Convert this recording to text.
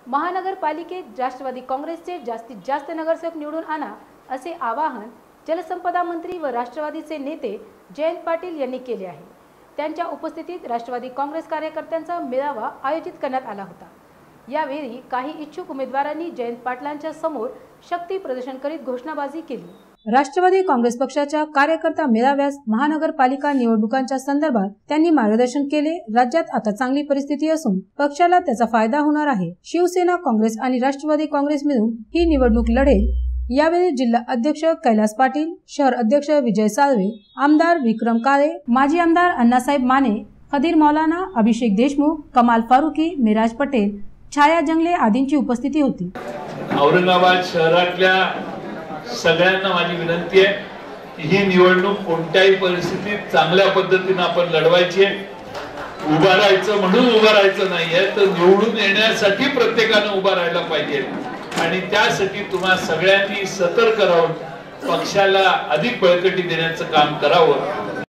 महानगरपालिकेत राष्ट्रवादी काँग्रेसचे जास्तीत जास्त नगरसेवक निवडून आणा असे आवाहन जलसंपदा मंत्री व राष्ट्रवादीचे नेते जयंत पाटील यांनी केले आहे। त्यांच्या उपस्थितीत राष्ट्रवादी काँग्रेस कार्यकर्त्यांचा मेळावा आयोजित करण्यात आला होता। यावेळी काही इच्छुक उमेदवारांनी जयंत पाटलांच्या समोर शक्ती प्रदर्शन करीत घोषणाबाजी केली। राष्ट्रवादी काँग्रेस पक्षाच्या कार्यकर्ता मेळाव्यास महानगरपालिका निवडणुकांच्या संदर्भात त्यांनी मार्गदर्शन केले। राज्यात आता चांगली परिस्थिती असून पक्षाला त्याचा फायदा होणार आहे। शिवसेना, काँग्रेस आणि राष्ट्रवादी काँग्रेस मिळून ही निवडणूक लढेल। यावेळी जिल्हा अध्यक्ष कैलास पाटील, शहर अध्यक्ष विजय साळवे, आमदार विक्रम काळे, माजी आमदार अण्णासाहेब माने, खदीर मौलाना, अभिषेक देशमुख, कमाल फारुकी, मिराज पटेल, छाया जंगले आदींची उपस्थिती होती। औरंगाबाद शहरातल्या सगळ्यांना माझी विनंती आहे की ही निवडणूक कोणत्याही परिस्थितीत चांगल्या पद्धतीने आपण लढवायची आहे। उभा राहायचं म्हणून उभा राहायचं नाहीये, तर निवडून येण्यासाठी प्रत्येकाने उभा राहायला पाहिजे आणि त्यासाठी तुम्हा सगळ्यांनी सतर्क राहून पक्षाला अधिक बळकटी देण्याचं काम करावं।